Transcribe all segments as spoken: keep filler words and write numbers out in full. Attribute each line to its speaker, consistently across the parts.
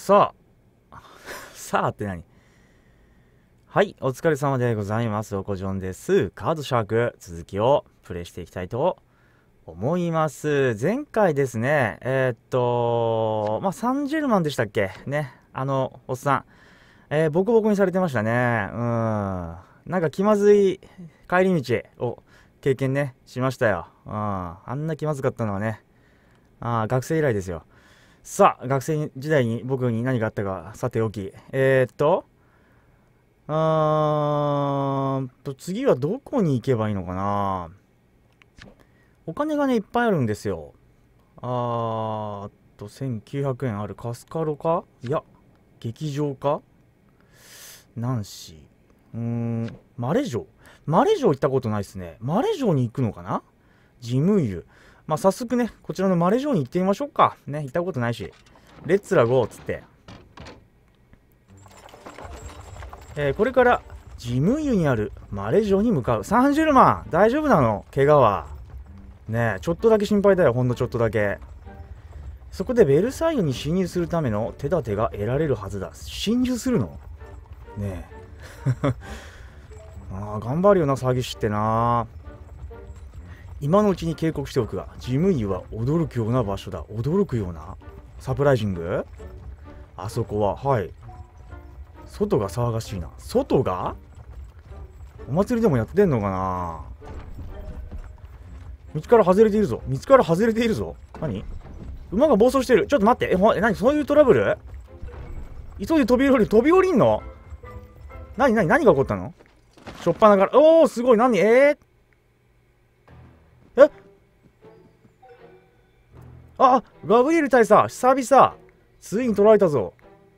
Speaker 1: さあ、さあって何？はい、お疲れ様でございます。おこじょんです。カードシャーク、続きをプレイしていきたいと思います。前回ですね、えー、っと、まあ、サンジェルマンでしたっけね。あの、おっさん。えー、ボコボコにされてましたね。うん。なんか気まずい帰り道を経験ね、しましたよ。うん。あんな気まずかったのはね、あ学生以来ですよ。さあ、学生時代に僕に何があったか、さておき。えー、っと、あーんと、次はどこに行けばいいのかな。お金がね、いっぱいあるんですよ。あーっと、せんきゅうひゃくえんあるカスカロかいや、劇場かナンシー。うーん、マレ城マレ城行ったことないですね。マレ城に行くのかな。ジムイル。まあ、早速ね、こちらのマレ城に行ってみましょうか。ね、行ったことないし。レッツラゴーっつって。えーこれからジムイユにあるマレ城に向かう。サンジェルマン大丈夫なの？怪我は。ねえ、ちょっとだけ心配だよ。ほんのちょっとだけ。そこでベルサイユに侵入するための手立てが得られるはずだ。侵入するの？ねえ。ああ、頑張るよな、詐欺師ってな。今のうちに警告しておくが、ジムイユは驚くような場所だ。驚くようなサプライジング。あそこは、はい。外が騒がしいな。外がお祭りでもやってんのかな。道から外れているぞ。道から外れているぞ。何？馬が暴走してる。ちょっと待って。え、ほ、え、何？そういうトラブル？急いで飛び降りる。飛び降りんの？何何何が起こったの？しょっぱなから。おー、すごい。何？えー、えあ、ガブリエル大佐、久々。ついに取られたぞ。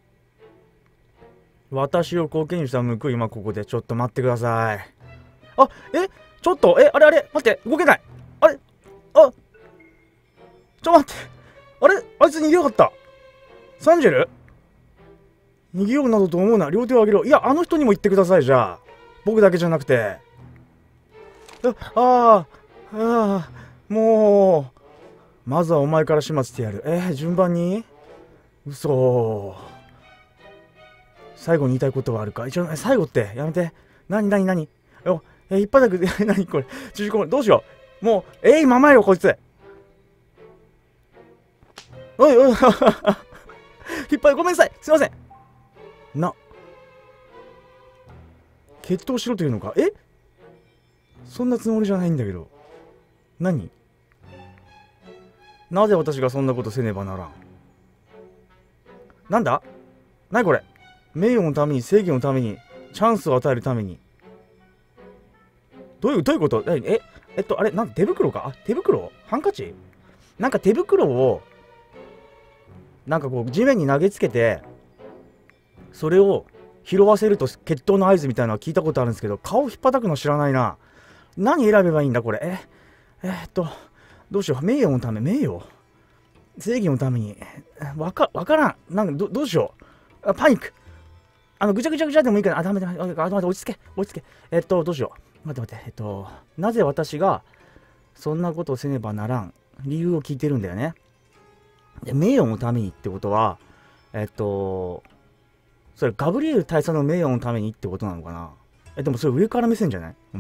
Speaker 1: 私を後見にした報い、今ここで。ちょっと待ってください。あ、えちょっと、え、あれあれ待って、動けない。あれあ、ちょっと待って。あれあいつ逃げよかった。サンジェル逃げようなどと思うな。両手を上げろ。いや、あの人にも言ってください、じゃあ。僕だけじゃなくて。ああ、ああ、もう。まずはお前から始末してやる。えー、順番に嘘。最後に言いたいことはあるか。一応、最後ってやめて。なになになによ、え、一発だけ、なにこれ。縮こどうしよう。もう、えい、ままよ、こいつ。おいおい、引っ張り、ごめんなさい。すいません。な。決闘しろというのか。えそんなつもりじゃないんだけど。何なぜ私がそんなことせねばならん。なんだなにこれ。名誉のために、正義のために、チャンスを与えるために。どういう、どういうこと？え、え、えっと、あれ、なん手袋か？あ、手袋？ハンカチ？なんか手袋を、なんかこう、地面に投げつけて、それを拾わせると決闘の合図みたいなのは聞いたことあるんですけど、顔引っ叩くの知らないな。何選べばいいんだ、これ。え、えー、っと、どうしよう。名誉のため、名誉？正義のために。わか、わからん。なんか、ど、どうしよう。あ、パニック。あの、ぐちゃぐちゃぐちゃでもいいから、あ、ダメだ、あ、待って、落ち着け、落ち着け。えっと、どうしよう。待って待って、えっと、なぜ私が、そんなことをせねばならん。理由を聞いてるんだよね。で、名誉のためにってことは、えっと、それ、ガブリエル大佐の名誉のためにってことなのかな。え、でもそれ上から目線じゃない？うん。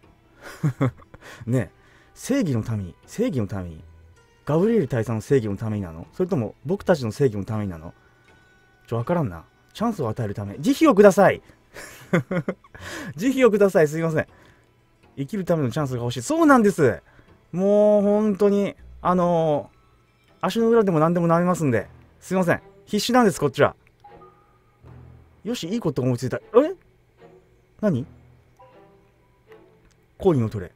Speaker 1: ねえ、正義のために、正義のために、ガブリエル大佐の正義のためになの？それとも僕たちの正義のためになの？ちょ、わからんな。チャンスを与えるため。慈悲をください。慈悲をください。すいません。生きるためのチャンスが欲しい。そうなんです。もう本当に、あのー、足の裏でも何でもなりますんで。すいません。必死なんです、こっちは。よし、いいこと思いついた。え？何？コインを取れ。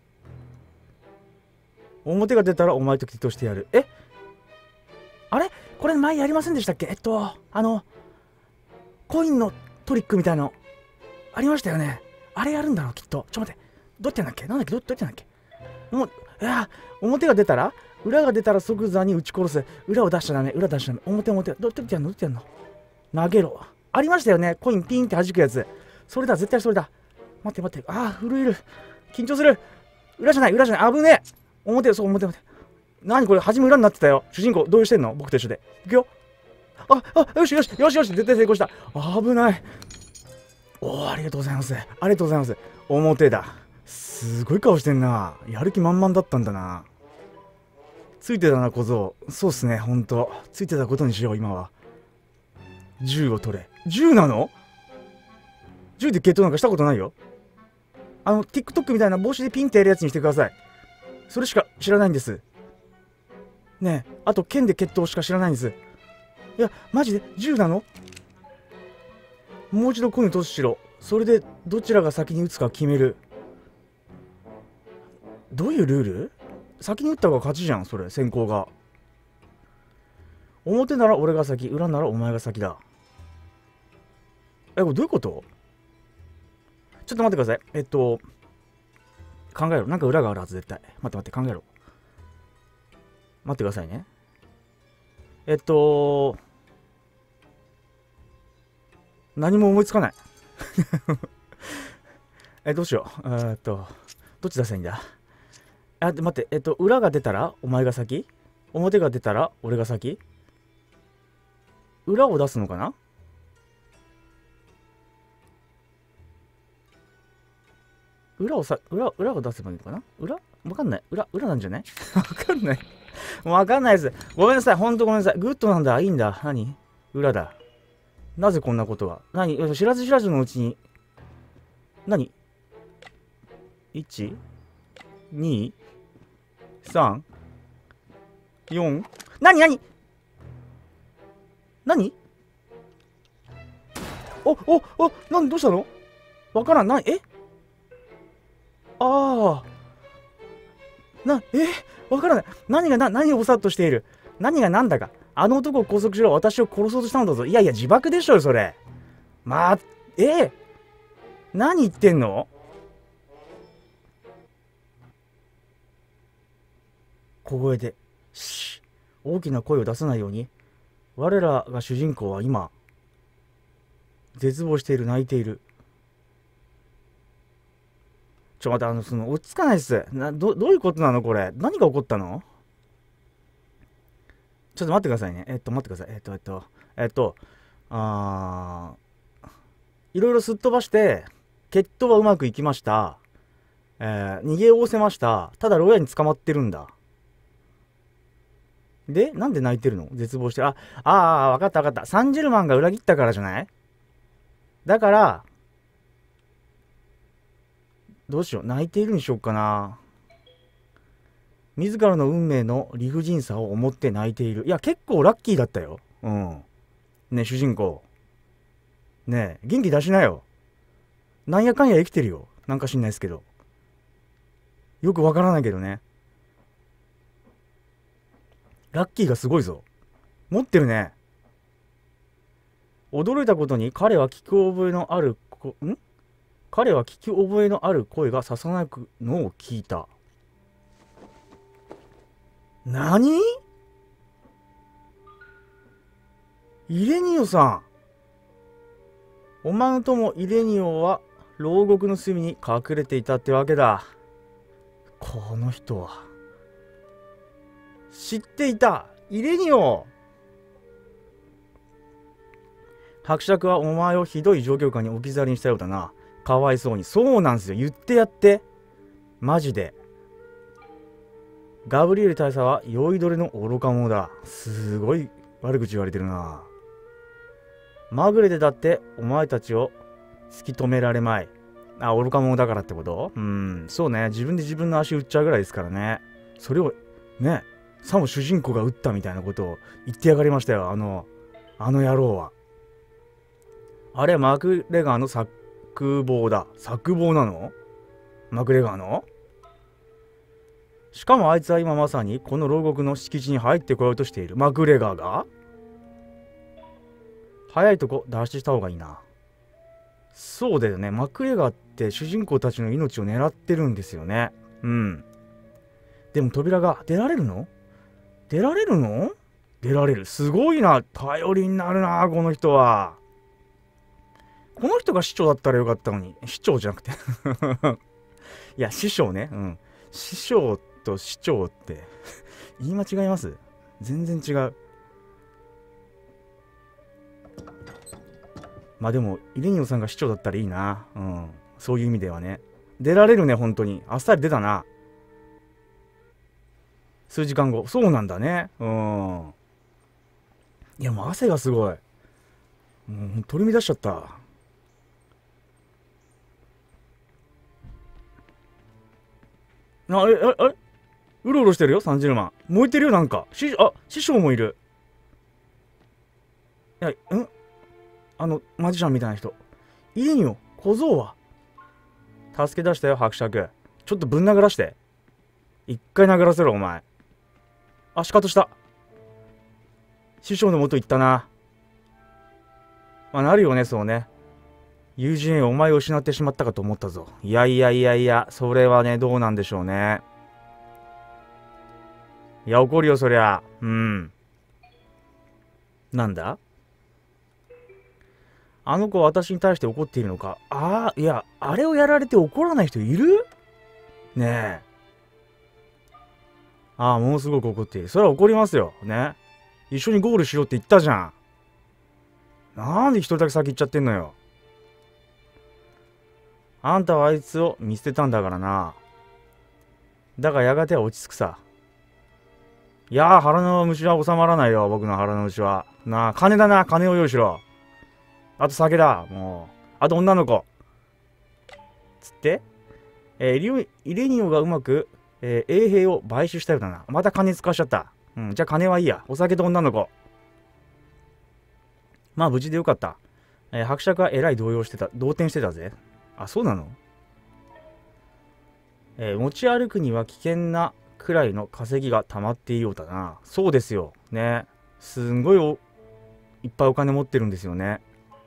Speaker 1: 表が出たらお前と決闘してやる。え？あれこれ前やりませんでしたっけ？えっと、あの、コインのトリックみたいの、ありましたよね。あれやるんだろう、きっと。ちょっと待って。どうやってんだっけ？なんだっけ？どうやってんだっけ？もう、いや、表が出たら裏が出たら即座に撃ち殺す。裏を出しちゃダメ。裏出しちゃダメ。表表。どうやってやんの？どうやってやんの？投げろ。ありましたよね。コインピンって弾くやつ。それだ、絶対それだ。待って待って。ああ、震える。緊張する。裏じゃない、裏じゃない。危ねえ。表、そう、表、表。何これ、初め裏になってたよ。主人公、動揺してんの？僕と一緒で。いくよ。 あ、あ、よしよし、よしよし、絶対成功した。危ない。おー、ありがとうございます。ありがとうございます。表だ。すごい顔してんな。やる気満々だったんだな。ついてたな、小僧。そうっすね、ほんと。ついてたことにしよう、今は。銃を取れ。銃なの？銃で決闘なんかしたことないよ。あの、TikTok みたいな帽子でピンってやるやつにしてください。それしか知らないんです。ねえ、あと剣で決闘しか知らないんです。いや、マジで銃なの？もう一度コイントスしろ。それでどちらが先に撃つか決める。どういうルール？先に撃った方が勝ちじゃん、それ、先行が。表なら俺が先、裏ならお前が先だ。え、これどういうこと？ちょっと待ってください。えっと、考えろ。なんか裏があるはず、絶対。待って待って、考えろ。待ってくださいね。えっと、何も思いつかない。え、どうしよう。えーっと、どっち出せばいいんだ。あ、待って、えっと、裏が出たらお前が先？表が出たら俺が先？裏を出すのかな？裏をさ、裏、裏を出せばいいのかな？裏わかんない。裏、裏なんじゃない？わかんない。わかんないです。ごめんなさい。ほんとごめんなさい。グッドなんだ。いいんだ。何？裏だ。なぜこんなことが？何？知らず知らずのうちに。何？ いち、に、さん、よん。何何何？お、お、お、何どうしたの？わからん。な、えああ。な、えわからない。何がな、何をぼさっとしている。何が何だか。あの男を拘束しろ。私を殺そうとしたのだぞ。いやいや、自爆でしょよ、それ。まあ、え何言ってんの？小声で。し大きな声を出さないように。我らが主人公は今、絶望している、泣いている。ちょ、待って、あの、その、落ち着かないっす。な、ど、どういうことなのこれ。何が起こったの？ちょっと待ってくださいね。えっと、待ってください。えっと、えっと、えっと、あー、いろいろすっ飛ばして、決闘はうまくいきました。えー、逃げおおせました。ただ、牢屋に捕まってるんだ。で、なんで泣いてるの？絶望してる。あ、ああ、わかったわかった。サンジェルマンが裏切ったからじゃない？だから、どうしよう。泣いているにしよっかな。自らの運命の理不尽さを思って泣いている。いや、結構ラッキーだったよ。うん。ね、主人公。ねえ、元気出しなよ。なんやかんや生きてるよ。なんか知んないですけど。よくわからないけどね。ラッキーがすごいぞ。持ってるね。驚いたことに彼は聞き覚えのあるこ、ん彼は聞き覚えのある声がささやくのを聞いた。何？イレニオさん。お前の友イレニオは牢獄の隅に隠れていたってわけだ。この人は知っていた。イレニオ。伯爵はお前をひどい状況下に置き去りにしたようだな。かわいそうに。そうなんすよ。言ってやって。マジで。ガブリエル大佐は酔いどれの愚か者だ。すごい悪口言われてるな。まぐれでだってお前たちを突き止められまい。あ、愚か者だからってこと？うん、そうね。自分で自分の足打っちゃうぐらいですからね。それを、ね、さも主人公が撃ったみたいなことを言ってやがりましたよ。あの、あの野郎は。あれはマクレガーの作望だ。作望なの？マクレガーの？しかもあいつは今まさにこの牢獄の敷地に入ってこようとしている。マクレガーが？早いとこ脱出した方がいいな。そうだよね。マクレガーって主人公たちの命を狙ってるんですよね。うん。でも扉が出られるの？出られるの？出られる。すごいな。頼りになるな、この人は。この人が市長だったらよかったのに。市長じゃなくて。いや、師匠ね。うん。師匠と市長って言い間違います？全然違う。 まあでもイレニオさんが市長だったらいいな。うん、そういう意味ではね。出られるね、本当に。あっさり出たな。数時間後。そうなんだね。うん。いや、もう汗がすごい。もう取り乱しちゃった。あ、え、あ、あれうろうろしてるよ、サンジェルマン。燃えてるよ、なんか。し、あ、師匠もいる。いや、んあの、マジシャンみたいな人。いいよ、小僧は。助け出したよ、伯爵。ちょっとぶん殴らして。一回殴らせろ、お前。あ、仕方した。師匠のもと行ったな。まあ、なるよね、そうね。友人へお前を失ってしまったかと思ったぞ。いやいやいやいや、それはね、どうなんでしょうね。いや、怒るよ、そりゃ。うん。なんだあの子は私に対して怒っているのか。ああ、いや、あれをやられて怒らない人いるねえ。ああ、ものすごく怒っている。それは怒りますよ。ね。一緒にゴールしようって言ったじゃん。なんで一人だけ先行っちゃってんのよ。あんたはあいつを見捨てたんだからな。だがやがては落ち着くさ。いやー、腹の虫は収まらないよ、僕の腹の虫は。なあ、金だな、金を用意しろ。あと酒だ、もう。あと女の子。つって、えー、イレニオがうまく、えー、衛兵を買収したようだな。また金使わしちゃった。うん、じゃあ金はいいや。お酒と女の子。まあ無事でよかった。えー、伯爵はえらい動揺してた、動転してたぜ。あ、そうなの？えー、持ち歩くには危険なくらいの稼ぎが溜まっているようだな。そうですよ。ね。すんごいおいっぱいお金持ってるんですよね。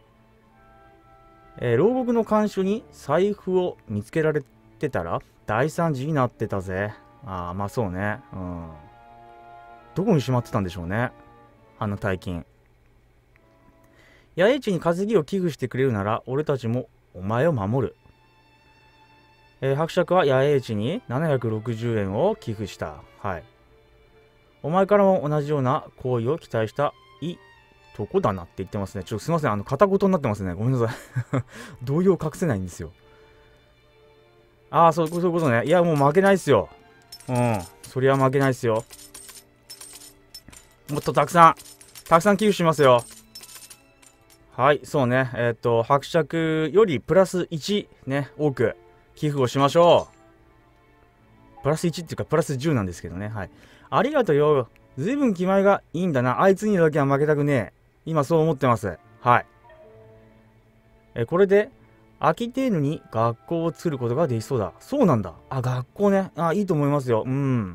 Speaker 1: えー、牢獄の看守に財布を見つけられてたら大惨事になってたぜ。ああ、まあそうね。うん。どこにしまってたんでしょうね。あの大金。野営地に稼ぎを寄付してくれるなら俺たちもお前を守る。えー、伯爵は野営地にななひゃくろくじゅうえんを寄付した。はい。お前からも同じような行為を期待したいとこだなって言ってますね。ちょっとすいません。あの、片言になってますね。ごめんなさい。動揺を隠せないんですよ。ああ、そう、そういうことね。いや、もう負けないっすよ。うん。そりゃ負けないっすよ。もっとたくさん、たくさん寄付しますよ。はい、そうね。えっと、伯爵よりプラスいちね、多く寄付をしましょう。プラスいちっていうか、プラスじゅうなんですけどね。はい。ありがとうよ。ずいぶん気前がいいんだな。あいつにだけは負けたくねえ。今そう思ってます。はい。え、これで、アキテーヌに学校を作ることができそうだ。そうなんだ。あ、学校ね。あ、いいと思いますよ。うん。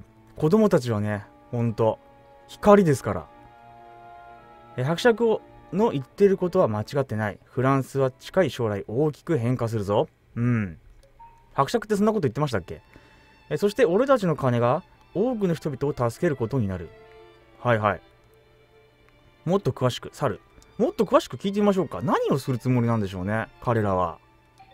Speaker 1: 子供たちはね、ほんと、光ですから。え、伯爵をの言ってることは間違ってない。フランスは近い将来大きく変化するぞ。うん。伯爵ってそんなこと言ってましたっけ？え、そして俺たちの金が多くの人々を助けることになる。はいはい。もっと詳しく、猿。もっと詳しく聞いてみましょうか。何をするつもりなんでしょうね、彼らは。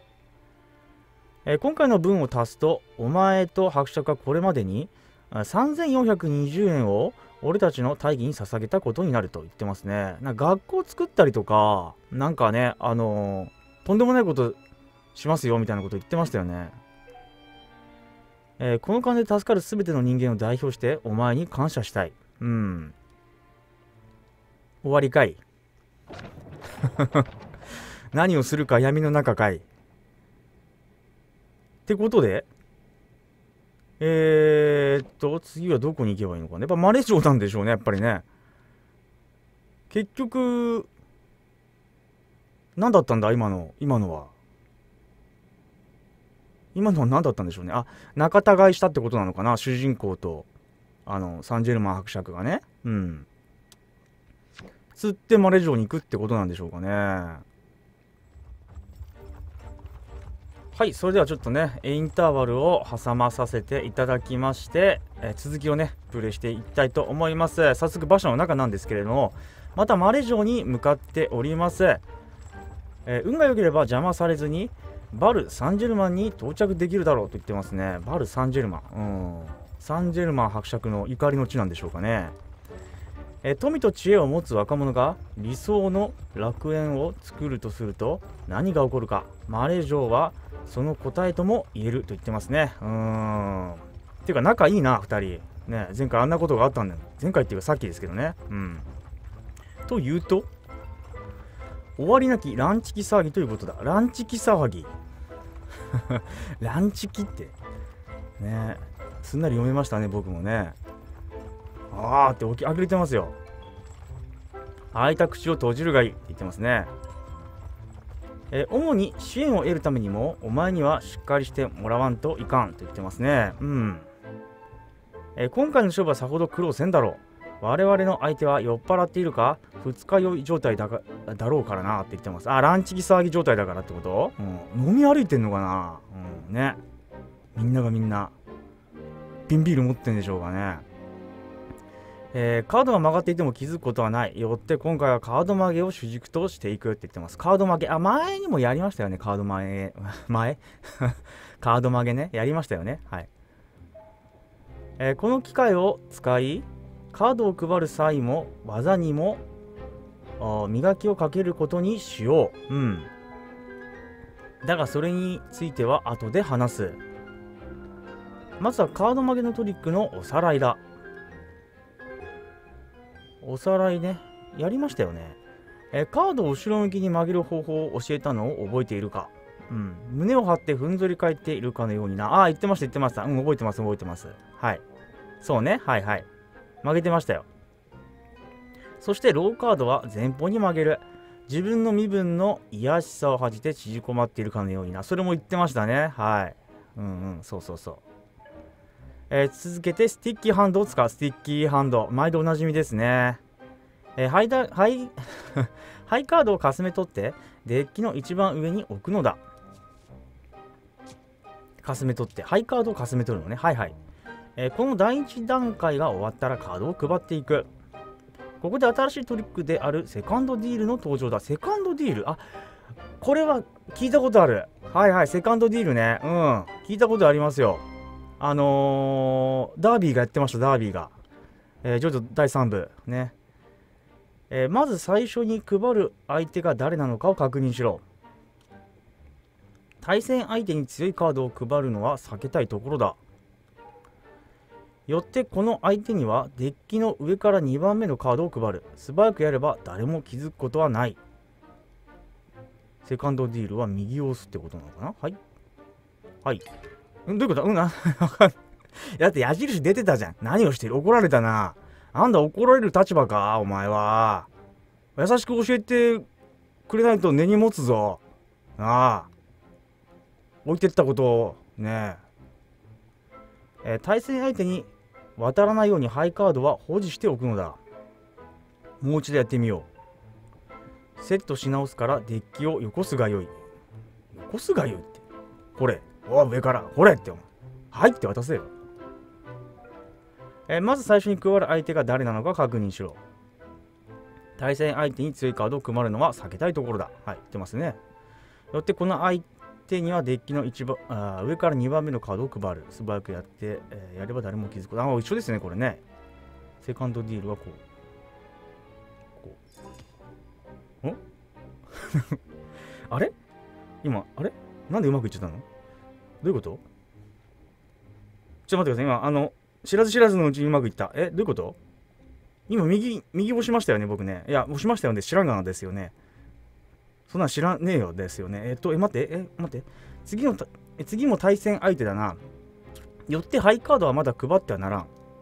Speaker 1: え、今回の分を足すと、お前と伯爵はこれまでにさんぜんよんひゃくにじゅうえんを俺たちの大義に捧げたことになると言ってますね。なんか学校作ったりとか、なんかね、あのー、とんでもないことしますよみたいなこと言ってましたよね。えー、この金で助かる全ての人間を代表してお前に感謝したい。うん。終わりかい。何をするか闇の中かい。ってことで、えーっと、次はどこに行けばいいのかね。やっぱマレ城なんでしょうね、やっぱりね。結局、何だったんだ、今の、今のは。今のは何だったんでしょうね。あ、仲違いしたってことなのかな、主人公と、あの、サンジェルマン伯爵がね。うん。釣ってマレ城に行くってことなんでしょうかね。はい、それではちょっとね、インターバルを挟まさせていただきまして、えー、続きをね、プレイしていきたいと思います。早速、馬車の中なんですけれども、またマレ城に向かっております。えー、運が良ければ邪魔されずに、バル・サンジェルマンに到着できるだろうと言ってますね。バル・サンジェルマン。うん。サンジェルマン伯爵の怒りの地なんでしょうかね。 えー富と知恵を持つ若者が理想の楽園を作るとすると何が起こるか。マレー城はその答えとも言えると言ってますね。うーん。ていうか仲いいな、ふたり。ね、前回あんなことがあったんだよ。前回っていうかさっきですけどね。うん。というと、終わりなきランチキ騒ぎということだ。ランチキ騒ぎ。ランチキって。ね、すんなり読めましたね、僕もね。あーって起き、あくれてますよ。開いた口を閉じるがいいって言ってますね。えー主に支援を得るためにも、お前にはしっかりしてもらわんといかんと言ってますね。うん。えー今回の勝負はさほど苦労せんだろう。我々の相手は酔っ払っているか二日酔い状態だかだろうからなって言ってます。あ、ランチギ騒ぎ状態だからってこと、うん、飲み歩いてんのかな、うん、ね。みんながみんな瓶ビール持ってんでしょうかね。えーカードが曲がっていても気づくことはない。よって今回はカード曲げを主軸としていくって言ってます。カード曲げ、あ、前にもやりましたよね。カード曲げ、前カード曲げね。やりましたよね。はい。えーこの機械を使い、カードを配る際も技にも磨きをかけることにしよう。うん。だがそれについては後で話す。まずはカード曲げのトリックのおさらいだ。おさらいね。やりましたよね。えカードを後ろ向きに曲げる方法を教えたのを覚えているか。うん。胸を張ってふんぞり返っているかのようにな。ああ、言ってました言ってました。うん、覚えてます覚えてます。はい。そうね。はいはい。曲げてましたよ。そしてローカードは前方に曲げる。自分の身分の癒しさを恥じて縮こまっているかのようにな。それも言ってましたね。はい。うんうん、そうそうそう。えー、続けてスティッキーハンドを使う。スティッキーハンド。毎度おなじみですね。えー、ハイダハイハイカードをかすめ取ってデッキの一番上に置くのだ。かすめ取って、ハイカードをかすめ取るのね。はいはい。えー、この第一段階が終わったらカードを配っていく。ここで新しいトリックであるセカンドディールの登場だ。セカンドディール、あ、これは聞いたことある。はいはい、セカンドディールね。うん、聞いたことありますよ。あのー、ダービーがやってました、ダービーが。えー、ジョジョだいさん部ね。えー、まず最初に配る相手が誰なのかを確認しろ。対戦相手に強いカードを配るのは避けたいところだ。よってこの相手にはデッキの上からにばんめのカードを配る。素早くやれば誰も気づくことはない。セカンドディールは右を押すってことなのかな。はいはい。うん、どういうこと、うん、なだって矢印出てたじゃん。何をしてる、怒られたな。なんだ怒られる立場かお前は。優しく教えてくれないと根に持つぞ。ああ、置いてったことをねえ。えー、対戦相手に渡らないようにハイカードは保持しておくのだ。もう一度やってみよう。セットし直すからデッキをよこすがよい。よこすがよいって。これ。お上から。これって。はいって渡せよ。えー、まず最初に加わる相手が誰なのか確認しろ。対戦相手に強いカードを組まるのは避けたいところだ。はい、言ってますね。よってこの相手にはデッキの一番あ上からにばんめのカードを配る。素早くやって、えー、やれば誰も気づく。あ、一緒ですね、これね。セカンドディールはこう。こう。んあれ今、あれなんでうまくいっちゃったの？どういうこと？ちょっと待ってください。今、あの、知らず知らずのうちにうまくいった。え、どういうこと？今、右、右押しましたよね、僕ね。いや、押しましたよね。知らんがなですよね。そんなん知らねえよですよね。えっと、え、待って、え、待って。次のた、え、次も対戦相手だな。よってハイカードはまだ配ってはならん。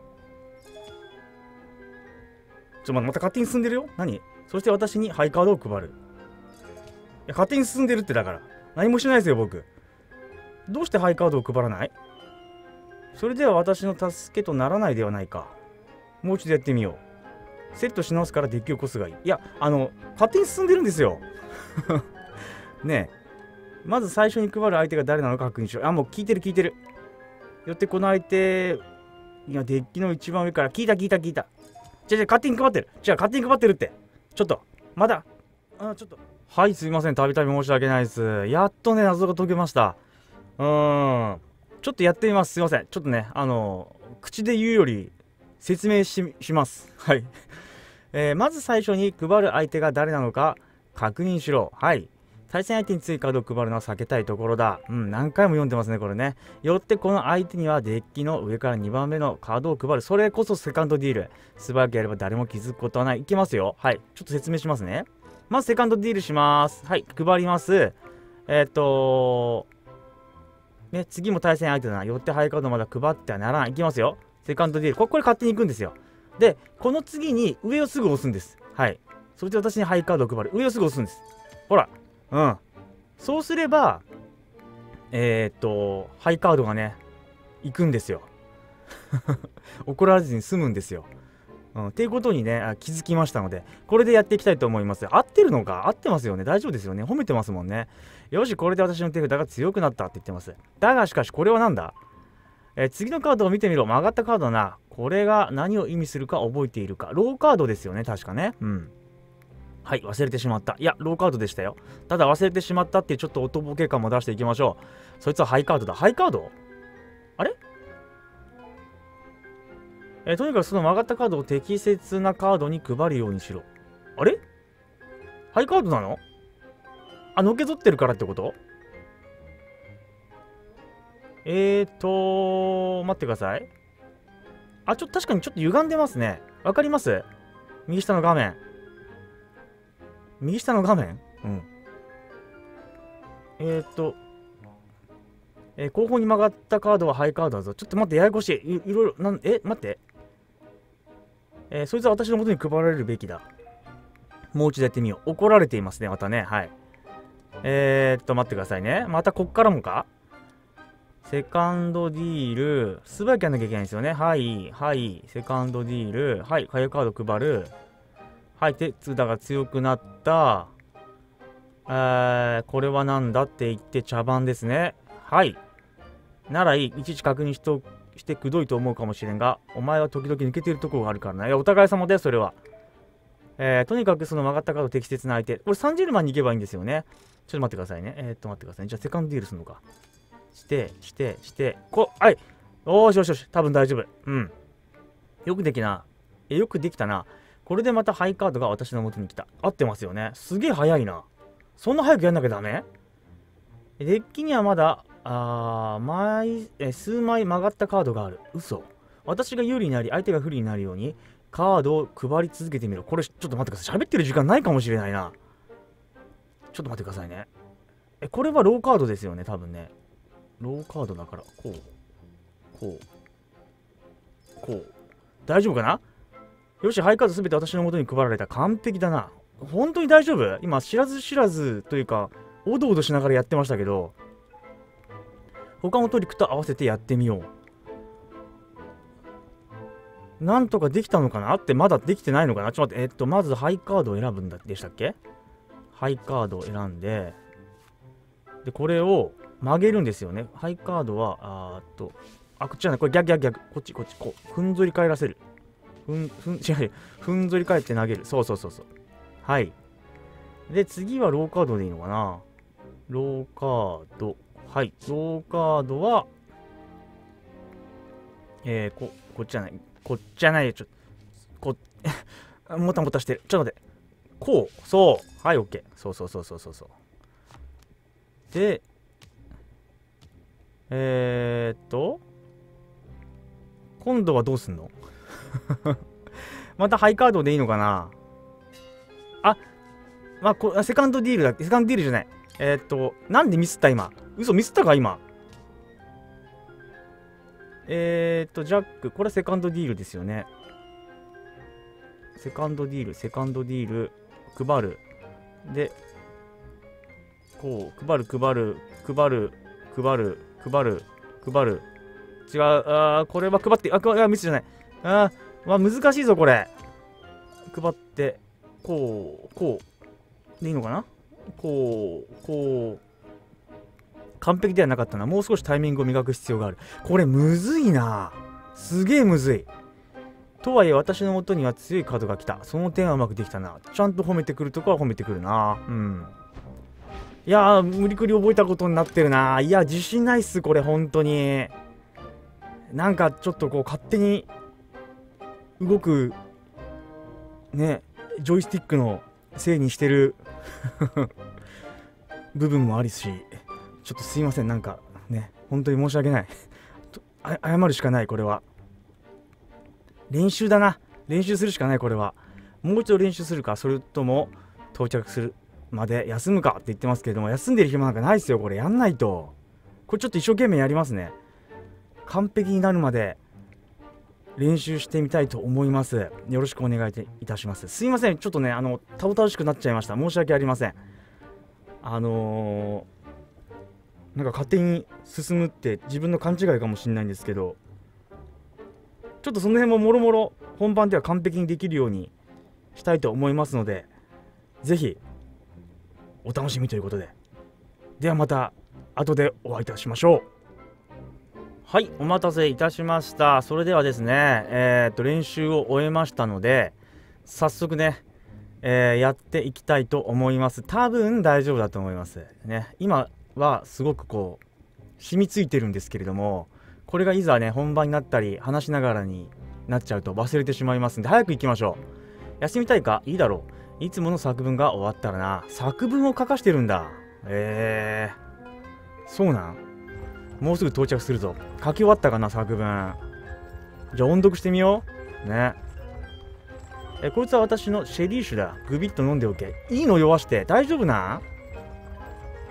Speaker 1: ちょ、ま、また勝手に進んでるよ。何？そして私にハイカードを配る。いや、勝手に進んでるってだから。何もしないですよ、僕。どうしてハイカードを配らない？それでは私の助けとならないではないか。もう一度やってみよう。セットし直すからデッキを起こすがいい。いや、あの、勝手に進んでるんですよ。ねえ。まず最初に配る相手が誰なのか確認しろ。あ、もう聞いてる聞いてる。よってこの相手、いや、デッキの一番上から、聞いた聞いた聞いた。じゃじゃ勝手に配ってる。じゃあ勝手に配ってるって。ちょっと、まだ。あ、ちょっと。はい、すいません。たびたび申し訳ないです。やっとね、謎が解けました。うーん。ちょっとやってみます。すいません。ちょっとね、あの、口で言うより説明 し, します。はい。 えー、まず最初に配る相手が誰なのか確認しろ。はい。対戦相手に強いカードを配るのは避けたいところだ。うん、何回も読んでますね、これね。よってこの相手にはデッキの上からにばんめのカードを配る。それこそセカンドディール。素早くやれば誰も気づくことはない。いきますよ。はい。ちょっと説明しますね。まずセカンドディールします。はい。配ります。えー、っとね、次も対戦相手だな。よってハイカードまだ配ってはならん。いきますよ。セカンドディール。これ、これ勝手に行くんですよ。で、この次に上をすぐ押すんです。はい。それで私にハイカードを配る。上をすぐ押すんです。ほら。うん。そうすれば、えー、っと、ハイカードがね、行くんですよ。怒られずに済むんですよ。うん。っていうことにね、気づきましたので、これでやっていきたいと思います。合ってるのか合ってますよね。大丈夫ですよね。褒めてますもんね。よし、これで私の手札が強くなったって言ってます。だがしかし、これはなんだえー、次のカードを見てみろ。曲がったカードだな。これが何を意味するか覚えているか。ローカードですよね。確かね。うん。はい、忘れてしまった。いや、ローカードでしたよ。ただ忘れてしまったっていうちょっと音ボケ感も出していきましょう。そいつはハイカードだ。ハイカードあれえー、とにかくその曲がったカードを適切なカードに配るようにしろ。あれハイカードなのあ、のけぞってるからってことえーと待ってください。あ、ちょっと確かにちょっと歪んでますね。わかります右下の画面。右下の画面うん。えーと、えー、後方に曲がったカードはハイカードだぞ。ちょっと待って、ややこしい。い、いろいろ、なん、え、待って。えー、そいつは私の元に配られるべきだ。もう一度やってみよう。怒られていますね、またね。はい。えーっと、待ってくださいね。またこっからもかセカンドディール。素早くやんなきゃいけないんですよね。はい、はい。セカンドディール。はい、ハイカード配る。はい、手札が強くなった。えー、これはなんだって言って茶番ですね。はい。ならいい。いちいち確認しとしてくどいと思うかもしれんが、お前は時々抜けてるところがあるからな。いや、お互い様だよ、それは。えー、とにかくその曲がったカード適切な相手。これサンジェルマンに行けばいいんですよね。ちょっと待ってくださいね。えー、っと、待ってくださいね。じゃあ、セカンドディールするのか。して、して、して、こ、はい。おーしよしよし。多分大丈夫。うん。よくできな。え、よくできたな。これでまたハイカードが私の元に来た。合ってますよね。すげえ早いな。そんな早くやんなきゃダメデッキにはまだ、あー、枚、え、数枚曲がったカードがある。嘘。私が有利になり、相手が不利になるように、カードを配り続けてみろ。これ、ちょっと待ってください。喋ってる時間ないかもしれないな。ちょっと待ってくださいね。え、これはローカードですよね、多分ね。ローカードだから、こう。こう。こう。大丈夫かなよし、ハイカードすべて私の元に配られた。完璧だな。本当に大丈夫今、知らず知らずというか、おどおどしながらやってましたけど、他のトリックと合わせてやってみよう。なんとかできたのかなって、まだできてないのかなちょっと待って、えっと、まずハイカードを選ぶんだでしたっけハイカードを選んで、で、これを曲げるんですよね。ハイカードは、あーっと、あ、こっちじゃない、これ逆逆逆。こっちこっち、こう、ふんぞり返らせる。ふん、ふん、違う違う。ふんぞり返って投げる。そうそうそうそう。はい。で、次はローカードでいいのかなローカード。はい。ローカードは、えー、こ、こっちじゃない。こっちじゃないよ。ちょ、こ、もたもたしてる。ちょっと待って。こう。そう。はい、オッケー。そうそうそうそうそうそう。で、えー、っと、今度はどうすんのまたハイカードでいいのかなあ、まあこ、セカンドディールだっけセカンドディールじゃない。えー、っと、なんでミスった今嘘ミスったか今えー、っと、ジャック。これセカンドディールですよね。セカンドディール、セカンドディール、配る。で、こう、配る、配る、配る、配る、配る、配る。違う、あー、これは配って、あ、あミスじゃない。あー、まあ、難しいぞ、これ。配って、こう、こう。でいいのかなこう、こう。完璧ではなかったな。もう少しタイミングを磨く必要がある。これ、むずいな。すげえむずい。とはいえ、私の元には強いカードが来た。その点はうまくできたな。ちゃんと褒めてくるとこは褒めてくるな。うん。いやー、無理くり覚えたことになってるな。いや、自信ないっす、これ、本当に。なんか、ちょっとこう、勝手に動く、ね、 ジョイスティックのせいにしてる部分もありし、ちょっとすいません、なんかね、本当に申し訳ない。あ謝るしかない、これは。練習だな。練習するしかない、これは。もう一度練習するか、それとも到着するまで休むかって言ってますけれども、休んでる暇なんかないですよ、これ。やんないと。これちょっと一生懸命やりますね。完璧になるまで練習してみたいと思います。よろしくお願いいたします。すいません、ちょっとね、あの、たおたおしくなっちゃいました。申し訳ありません。あのー、なんか勝手に進むって自分の勘違いかもしれないんですけど、ちょっとその辺ももろもろ本番では完璧にできるようにしたいと思いますので、ぜひお楽しみということで。ではまた後でお会いいたしましょう。はい、お待たせいたしました。それではですね、えー、っと練習を終えましたので、早速ね、えー、やっていきたいと思います。多分大丈夫だと思いますね。今はすごくこう染みついてるんですけれども、これがいざね本番になったり話しながらになっちゃうと忘れてしまいますんで、早く行きましょう。休みたいか？いいだろう。いつもの作文が終わったらな。作文を書かしてるんだ。えー、そうなん？もうすぐ到着するぞ。書き終わったかな、作文。じゃあ音読してみよう。ね。え、こいつは私のシェリー酒だ。グビッと飲んでおけ。いいの酔わして。大丈夫なん？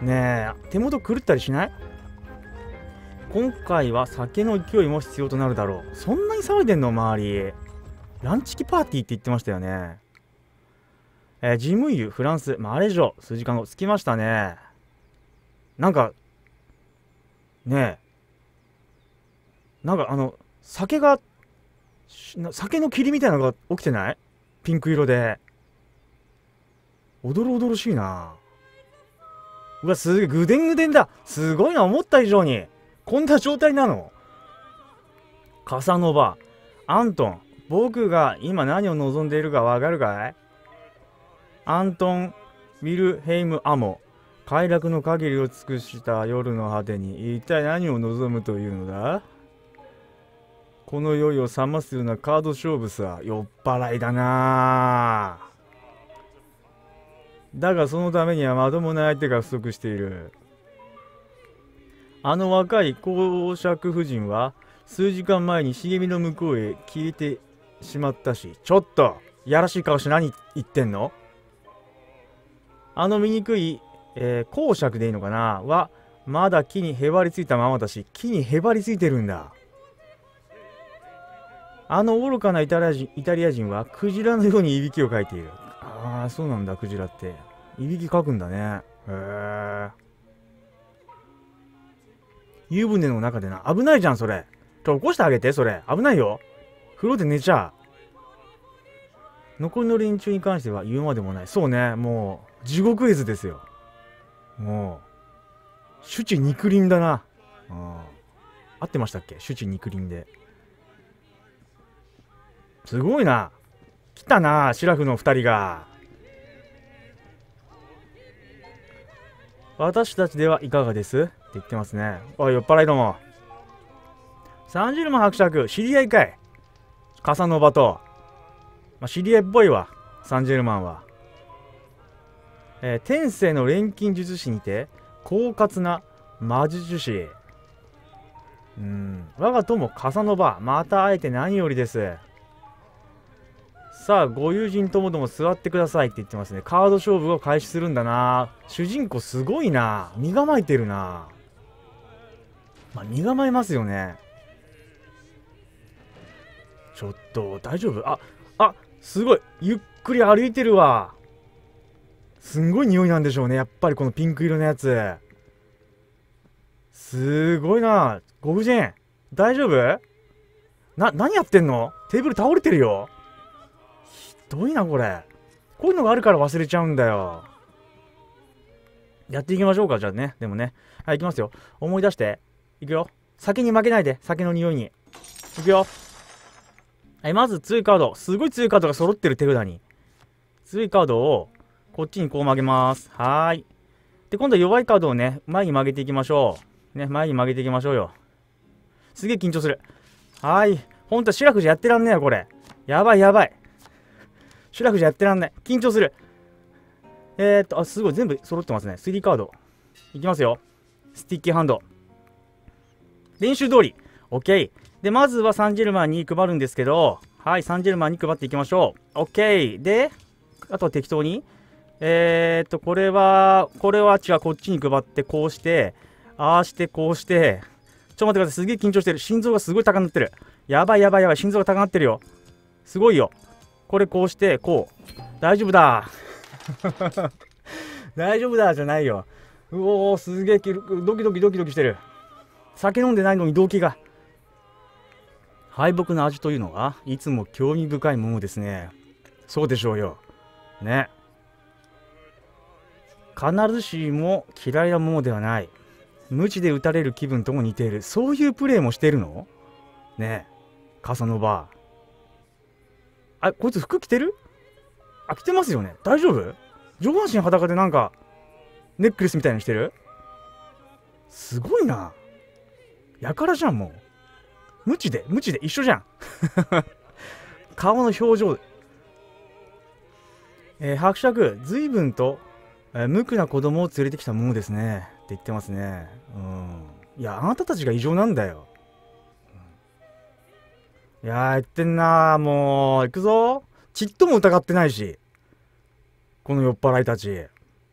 Speaker 1: ねえ、手元狂ったりしない？今回は酒の勢いも必要となるだろう。そんなに騒いでんの周り。ランチキパーティーって言ってましたよね。えー、ジムイユ、フランス、マレージョ。数時間後、着きましたね。なんか、ねえ。なんかあの、酒が、酒の霧みたいなのが起きてない？ピンク色で。おどろおどろしいな。うわ、すげえ、ぐでんぐでんだ。すごいな、思った以上に。こんな状態なの？カサノバ、アントン、僕が今何を望んでいるかわかるかい？アントン・ウィルヘイム・アモ、快楽の限りを尽くした夜の果てに一体何を望むというのだ？この酔いを覚ますようなカード勝負さ。酔っ払いだな。だがそのためにはまともな相手が不足している。あの若い公爵夫人は数時間前に茂みの向こうへ消えてしまったし。ちょっとやらしい顔して何言ってんの？あの醜い、えー、公爵でいいのかなはまだ木にへばりついたままだし、木にへばりついてるんだ。あの愚かなイタリア人、イタリア人はクジラのようにいびきをかいている。ああ、そうなんだ、クジラっていびきかくんだね。へえ。湯船の中でな。危ないじゃんそれ。ちょ、起こしてあげて。それ危ないよ。風呂で寝ちゃう。残りの連中に関しては言うまでもない。そうね、もう地獄絵図ですよ。もう主治肉林だな。うん、合ってましたっけ？主治肉林で。すごいな。来たな、シラフのふたりが。私たちではいかがですって言ってますね。おい、酔っ払いども。サンジェルマン伯爵、知り合いかい？カサノバと。まあ、知り合いっぽいわ、サンジェルマンは。えー、天性の錬金術師にて、狡猾な魔術師。うん、我が友カサノバ、また会えて何よりです。さあ、ご友人ともども座ってくださいって言ってますね。カード勝負を開始するんだな。主人公すごいな。身構えてるな。まあ、身構えますよね。ちょっと、大丈夫？あ、あ、すごい。ゆっくり歩いてるわ。すんごい匂いなんでしょうね。やっぱりこのピンク色のやつ。すごいな。ご婦人、大丈夫？な、何やってんの？テーブル倒れてるよ。ひどいなこれ。こういうのがあるから忘れちゃうんだよ。やっていきましょうか。じゃあね。でもね、はい、いきますよ。思い出して。いくよ。酒に負けないで。酒の匂いに。いくよ。はい、まず強いカード。すごい強いカードが揃ってる手札に。強いカードをこっちにこう曲げます。はーい。で、今度は弱いカードをね、前に曲げていきましょう。ね、前に曲げていきましょうよ。すげえ緊張する。はーい。ほんと、シラフじゃやってらんねえよ、これ。やばいやばい。 シュラフじゃやってらんない。緊張する。えーっと、あ、すごい。全部揃ってますね。スリーカード。いきますよ。スティッキーハンド。練習通り。OK。で、まずはサンジェルマンに配るんですけど、はい、サンジェルマンに配っていきましょう。OK。で、あとは適当に。えーっと、これは、これは違う。こっちに配って、こうして、ああして、こうして。ちょっと待ってください。すげえ緊張してる。心臓がすごい高くなってる。やばいやばいやばい。心臓が高くなってるよ。すごいよ。これこうして、こう。大丈夫だ。大丈夫だじゃないよ。うおー、すげえドキドキドキドキしてる。酒飲んでないのに動機が。敗北の味というのはいつも興味深いものですね。そうでしょうよ。ね。必ずしも嫌いなものではない。無知で打たれる気分とも似ている。そういうプレーもしてるのねえ。カサノバ。あ、こいつ服着てる？あ、着てますよね。大丈夫？上半身裸でなんか、ネックレスみたいにしてる？すごいな。やからじゃん、もう。無知で、無知で一緒じゃん。顔の表情。えー、伯爵、随分と、えー、無垢な子供を連れてきたものですね。って言ってますね。うん。いや、あなたたちが異常なんだよ。いやー、言ってんなー。もう、行くぞ。ちっとも疑ってないし。この酔っ払いたち。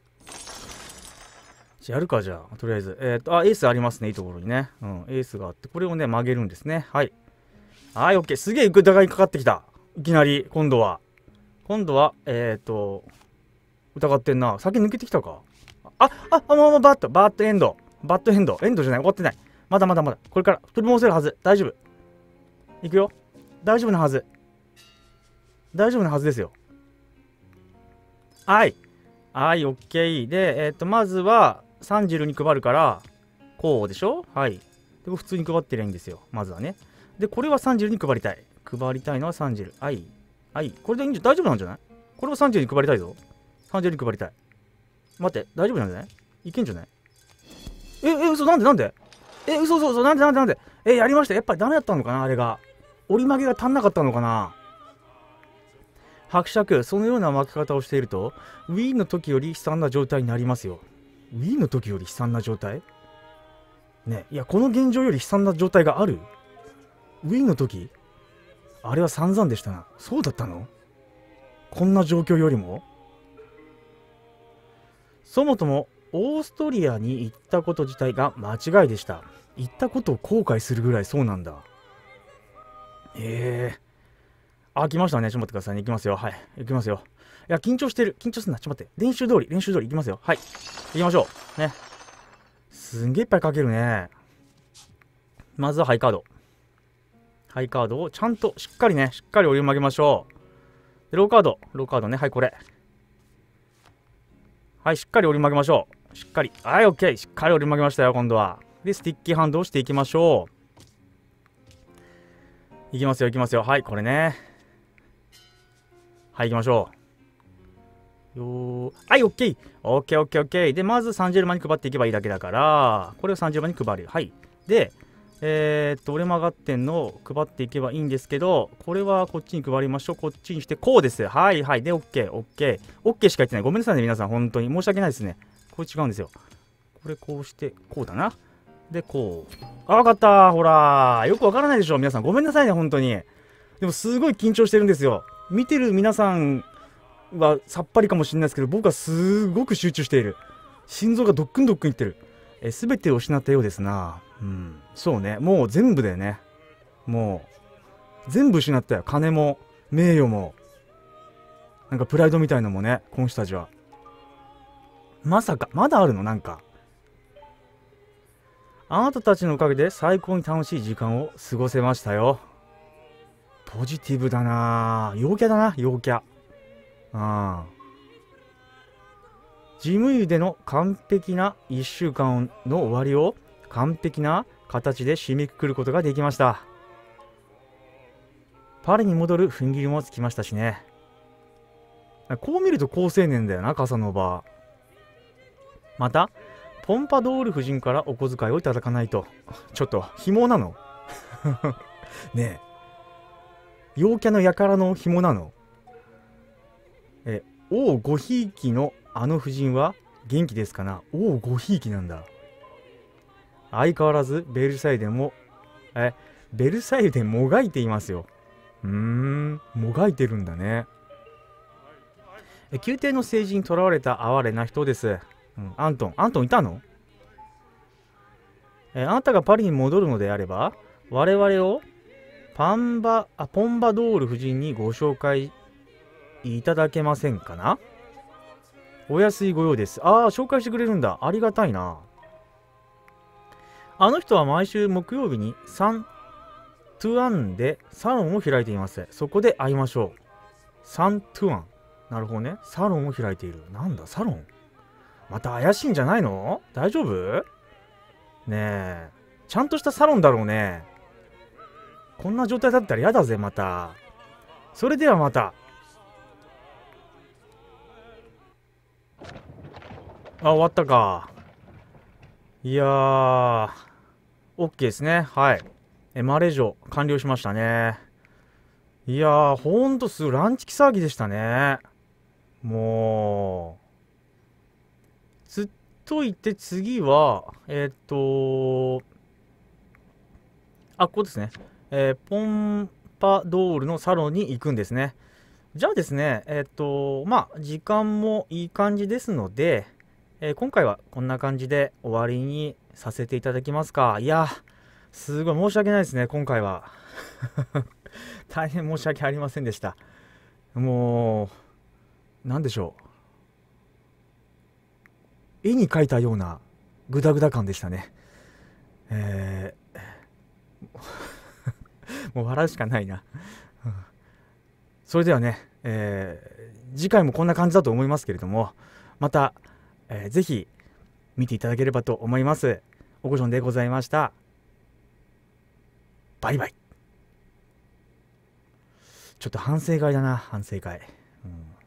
Speaker 1: やるか、じゃあ。とりあえず。えっと、あ、エースありますね。いいところにね。うん、エースがあって、これをね、曲げるんですね。はい。はい、オッケー。すげえ疑いかかってきた。いきなり、今度は。今度は、えっと、疑ってんな。先抜けてきたか。あ、あ、あ、もう、もう、バット、バットエンド。バットエンド。エンドじゃない。終わってない。まだまだまだ。これから、取り戻せるはず。大丈夫。いくよ。大丈夫なはず。大丈夫なはずですよ。はい。はい、オッケー。で、えっと、まずは、さんじゅうに配るから、こうでしょ？はい。で、普通に配ってりゃいいんですよ。まずはね。で、これはさんじゅうに配りたい。配りたいのはさんじゅう。はい。はい。これでいいんじゃ、大丈夫なんじゃない？これはさんじゅうに配りたいぞ。さんじゅうに配りたい。待って、大丈夫なんじゃない？いけんじゃない？え、え、嘘、なんでなんで？え、嘘、嘘、嘘、なんでなんでなんで？え、やりました。やっぱりダメだったのかなあれが。折り曲げが足んなかったのかな？伯爵、そのような巻き方をしていると、ウィーンの時より悲惨な状態になりますよ。ウィーンの時より悲惨な状態？ね、いや、この現状より悲惨な状態がある？ウィーンの時？あれは散々でしたな。そうだったの？こんな状況よりも？そもそも、オーストリアに行ったこと自体が間違いでした。行ったことを後悔するぐらいそうなんだ。ええー。あ、来ましたね。ちょっと待ってくださいね。行きますよ。はい。行きますよ。いや、緊張してる。緊張すんな。ちょっと待って。練習通り、練習通り行きますよ。はい。行きましょう。ね。すんげえいっぱいかけるね。まずはハイカード。ハイカードをちゃんとしっかりね、しっかり折り曲げましょう。で、ローカード。ローカードね。はい、これ。はい、しっかり折り曲げましょう。しっかり。はい、オッケー。しっかり折り曲げましたよ、今度は。で、スティッキーハンドをしていきましょう。いきますよ、いきますよ。はい、これね。はい、行きましょう。よー。はい、オッケー。オッケー、オッケー、オッケー。で、まずさんじゅうマンに配っていけばいいだけだから、これをさんじゅうマンに配る。はい。で、えー、っと、折れ曲がってんのを配っていけばいいんですけど、これはこっちに配りましょう。こっちにして、こうです。はい、はい。で、オッケー、オッケー。オッケーしか言ってない。ごめんなさいね、皆さん。本当に。申し訳ないですね。これ違うんですよ。これこうして、こうだな。で、こう。あ、わかった。ほら。よくわからないでしょ。皆さん。ごめんなさいね、本当に。でも、すごい緊張してるんですよ。見てる皆さんはさっぱりかもしれないですけど、僕はすごく集中している。心臓がドックンドックンいってる。え、すべてを失ったようですな。うん。そうね。もう全部だよね。もう、全部失ったよ。金も、名誉も、なんかプライドみたいのもね、この人たちは。まさか、まだあるのなんか。あなたたちのおかげで最高に楽しい時間を過ごせましたよ。ポジティブだなぁ。陽キャだな、陽キャ。うん。事務湯での完璧ないっしゅうかんの終わりを完璧な形で締めくくることができました。パリに戻る踏ん切りもつきましたしね。こう見ると好青年だよな、カサノバ。また、ポンパドール夫人からお小遣いをいただかないと。ちょっと、紐なのねえ。陽キャの輩の紐なの？ え王ごひいきのあの夫人は元気ですかな。王ごひいきなんだ。相変わらずベルサイユでもえベルサイユでもがいていますよ。うーん、もがいてるんだね。え宮廷の政治にとらわれた哀れな人です。うん、アントン、アントンいたの？えあなたがパリに戻るのであれば、我々をパンバあポンバドール夫人にご紹介いただけませんかな。お安いご用です。ああ、紹介してくれるんだ。ありがたいな。あの人は毎週木曜日にサントゥアンでサロンを開いています。そこで会いましょう。サントゥアン。なるほどね。サロンを開いている。なんだ、サロン？また怪しいんじゃないの？大丈夫？ねえ。ちゃんとしたサロンだろうね。こんな状態だったら嫌だぜ、また。それではまた。あ、終わったか。いやー、OK ですね。はい。え、マレージョ完了しましたね。いやー、ほんとすごいランチキ騒ぎでしたね。もう、つっといて次は、えーっと、あ、ここですね。えーポンパドールのサロンに行くんですね。じゃあですね、えーっと、まあ、時間もいい感じですので、えー今回はこんな感じで終わりにさせていただきますか。いや、すごい申し訳ないですね、今回は。大変申し訳ありませんでした。もう、なんでしょう。絵に描いたようなグダグダ感でしたね。えー、もう笑うしかないな。それではね、えー次回もこんな感じだと思いますけれども、また、えーぜひ見ていただければと思います。オコジョンでございました。バイバイ。ちょっと反省会だな、反省会。うん